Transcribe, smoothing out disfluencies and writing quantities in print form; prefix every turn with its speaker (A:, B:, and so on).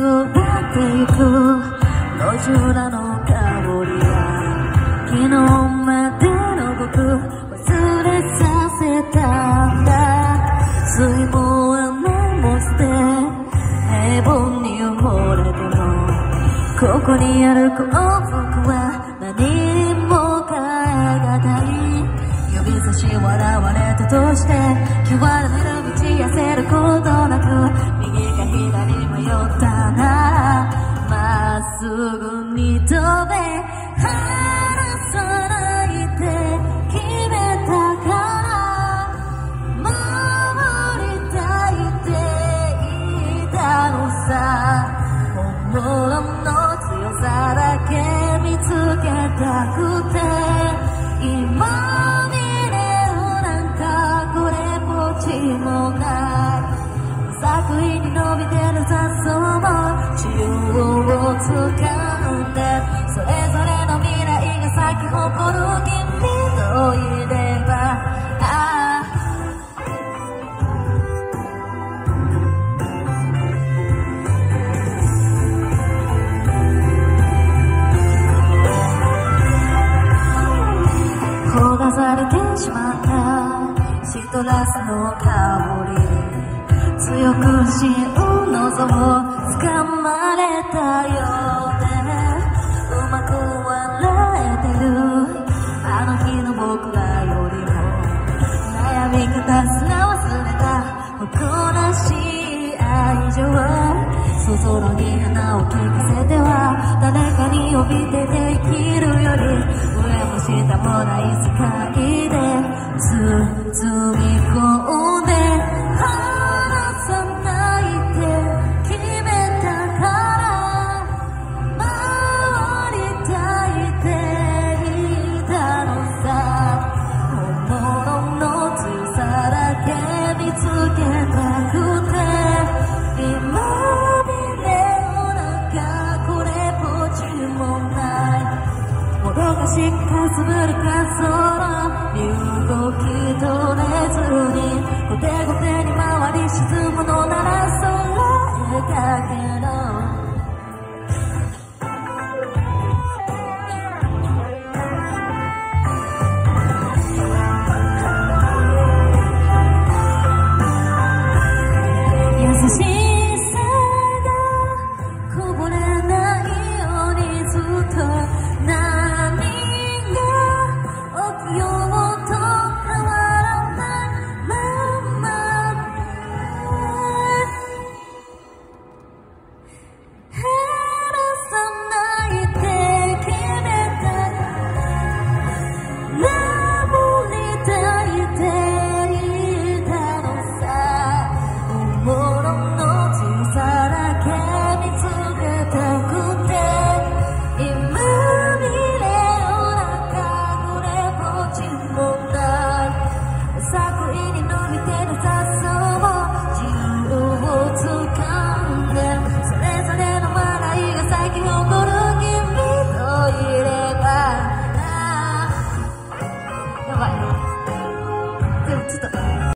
A: ってゆく路地裏の香りは昨日までの僕忘れさせたんだ。水も雨も捨て平凡に埋もれてもここにある幸福は何にも代え難い。指差し笑われたとして極める道痩せることなく右か左迷ったならまっすぐに飛べ離さないって決めたから守りたいって言ったのさ。本物の強さだけ見つけたくて今見れるなんかこれっぽっちもない。無作為に伸びてる雑草も自由を掴んでそれぞれの未来が咲き誇る君といれば焦がされてしまったシトラスの香り強く心の像を掴まれたようでうまく笑えてるあの日の僕らよりも悩み方すら忘れた誇らしい愛情そぞろに花を聞かせては誰かに呼び出て生きるより上も下もない世界で包み込んで離さないって決めたから守りたいって言ったのさ。本物の強さだけ見つけたくて今もどかしくかすぶるかその身動き取れずに後手後手に回り沈むのならそれだけの